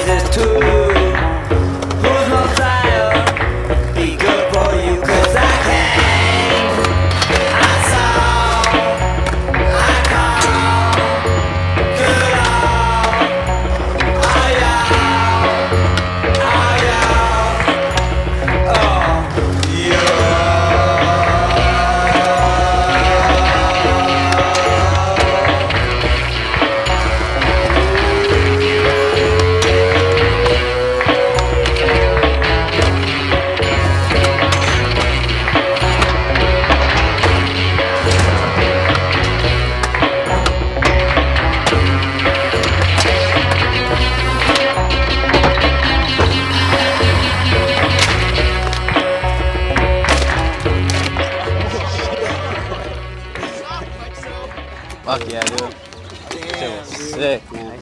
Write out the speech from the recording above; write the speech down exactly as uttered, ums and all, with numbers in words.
this too. Who's more tired? Be good for you, cause I came, I saw, I call, good all, oh y'all, oh y'all, oh yeah. Fuck yeah, dude. Shit was sick, man.